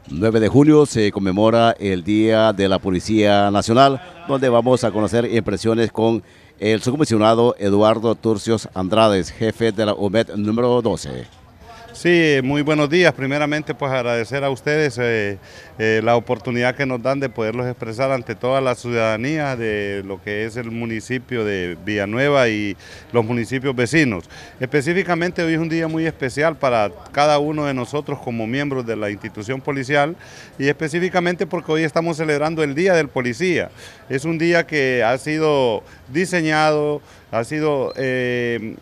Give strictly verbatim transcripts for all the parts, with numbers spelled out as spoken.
nueve de junio se conmemora el Día de la Policía Nacional, donde vamos a conocer impresiones con el subcomisionado Eduardo Turcios Andrades, jefe de la U M E D número doce. Sí, muy buenos días. Primeramente, pues agradecer a ustedes eh, eh, la oportunidad que nos dan de poderlos expresar ante toda la ciudadanía de lo que es el municipio de Villanueva y los municipios vecinos. Específicamente hoy es un día muy especial para cada uno de nosotros como miembros de la institución policial y específicamente porque hoy estamos celebrando el Día del Policía. Es un día que ha sido diseñado, ha sido, eh,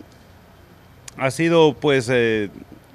ha sido pues... Eh,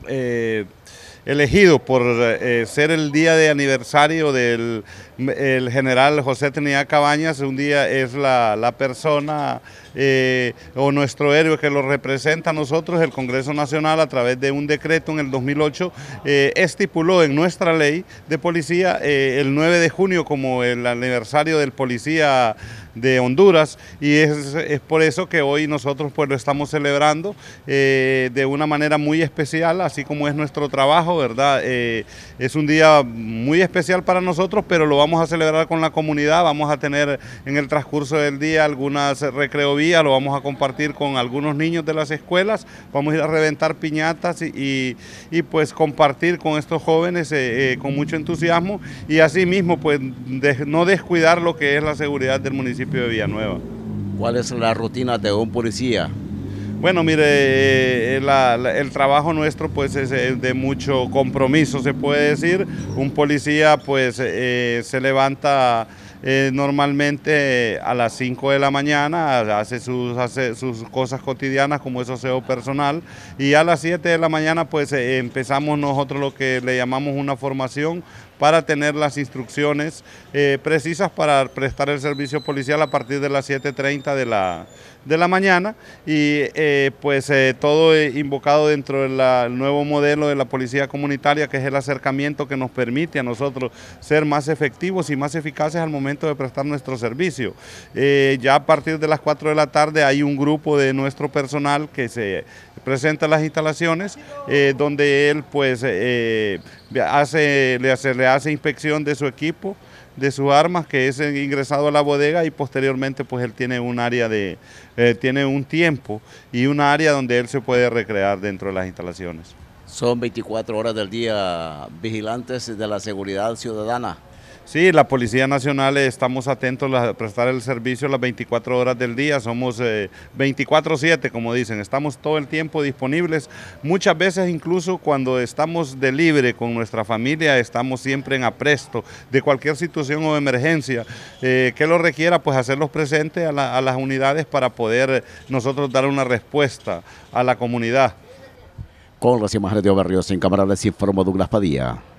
Eh, elegido por eh, ser el día de aniversario del el general José Trinidad Cabañas. Un día es la, la persona eh, o nuestro héroe que lo representa a nosotros. El Congreso Nacional, a través de un decreto en el dos mil ocho, eh, estipuló en nuestra ley de policía eh, el nueve de junio como el aniversario del policía de Honduras, y es, es por eso que hoy nosotros pues lo estamos celebrando eh, de una manera muy especial, así como es nuestro trabajo, ¿verdad? Eh, es un día muy especial para nosotros, pero lo vamos a celebrar con la comunidad. Vamos a tener en el transcurso del día algunas recreovías, lo vamos a compartir con algunos niños de las escuelas, vamos a ir a reventar piñatas y, y, y pues compartir con estos jóvenes eh, eh, con mucho entusiasmo, y así mismo pues de, no descuidar lo que es la seguridad del municipio de Villanueva. ¿Cuál es la rutina de un policía? Bueno, mire, eh, la, la, el trabajo nuestro pues es de mucho compromiso, se puede decir. Un policía pues eh, se levanta eh, normalmente a las cinco de la mañana, hace sus, hace sus cosas cotidianas como es aseo personal, y a las siete de la mañana pues eh, empezamos nosotros lo que le llamamos una formación para tener las instrucciones eh, precisas para prestar el servicio policial a partir de las siete treinta de la, de la mañana, y eh, pues eh, todo invocado dentro del nuevo modelo de la policía comunitaria, que es el acercamiento que nos permite a nosotros ser más efectivos y más eficaces al momento de prestar nuestro servicio. Eh, ya a partir de las cuatro de la tarde hay un grupo de nuestro personal que se presenta en las instalaciones, eh, donde él pues eh, hace, le hace, le hace inspección de su equipo, de sus armas, que es ingresado a la bodega, y posteriormente pues él tiene un área de, eh, tiene un tiempo y un área donde él se puede recrear dentro de las instalaciones. Son veinticuatro horas del día vigilantes de la seguridad ciudadana. Sí, la Policía Nacional estamos atentos a prestar el servicio las veinticuatro horas del día, somos eh, veinticuatro siete, como dicen, estamos todo el tiempo disponibles. Muchas veces incluso cuando estamos de libre con nuestra familia, estamos siempre en apresto de cualquier situación o emergencia eh, que lo requiera, pues hacerlos presentes a, la, a las unidades para poder nosotros dar una respuesta a la comunidad. Con las imágenes de Barrios, en cámara les informó Douglas Padilla.